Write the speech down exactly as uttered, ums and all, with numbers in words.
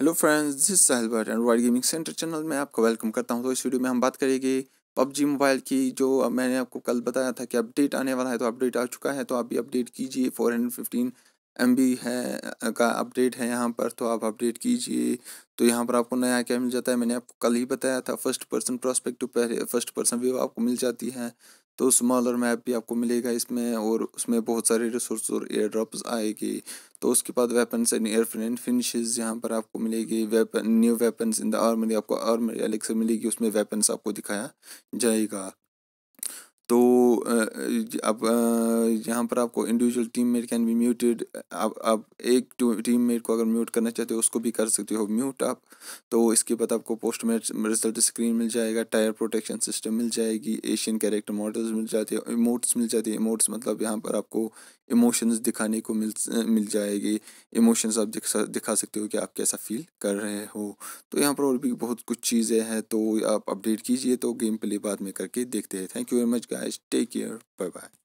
Hello friends, this is Sahil Bhatt and world gaming centre channel में आपका welcome करता हूं। तो इस वीडियो में हम बात करेंगे पबजी मोबाइल की। जो अब मैंने आपको कल बताया था कि अपडेट आने वाला है, तो अपडेट आ चुका है। तो आप भी अपडेट कीजिए। Four hundred fifteen M B है का अपडेट है यहाँ पर, तो आप अपडेट कीजिए। तो यहाँ पर आपको नया क्या मिल जाता है, मैंने आपको कल ही बताया था। फर्स्ट पर्सन प्रोस्पेक्टिव पहले फर्स्ट पर्सन व्यू आपको मिल जाती है। तो स्मॉलर मैप भी आपको मिलेगा इसमें, और उसमें बहुत सारे रिसोर्स और एयर ड्रॉप्स आएगी। तो उसके बाद weapons and air friend finishes यहाँ पर आपको मिलेगी। Weapon new weapons in the armoury, आपको आर्मरी अलग से मिलेगी, उसमें वेपन्स आपको दिखाया जाएगा। तो अ, अब अ, यहाँ पर आपको individual teammate can be muted. आप आप एक टीममेट को अगर म्यूट करना चाहते हो उसको भी कर सकते हो म्यूट आप। तो इसके बाद आपको पोस्ट मैच रिजल्ट स्क्रीन मिल जाएगा, टायर प्रोटेक्शन सिस्टम मिल जाएगी, एशियन कैरेक्टर मॉडल्स मिल जाते हैं, इमोट्स मिल जाती है। इमोट्स मतलब यहाँ पर आपको इमोशंस दिखाने को मिल मिल जाएगी। इमोशंस आप दिखा दिखा सकते हो कि आप कैसा फील कर रहे हो। तो यहाँ पर और भी बहुत कुछ चीज़ें हैं, तो आप अपडेट कीजिए। तो गेम प्ले बाद में करके देखते हैं। Thank you very much guys, take care, bye bye.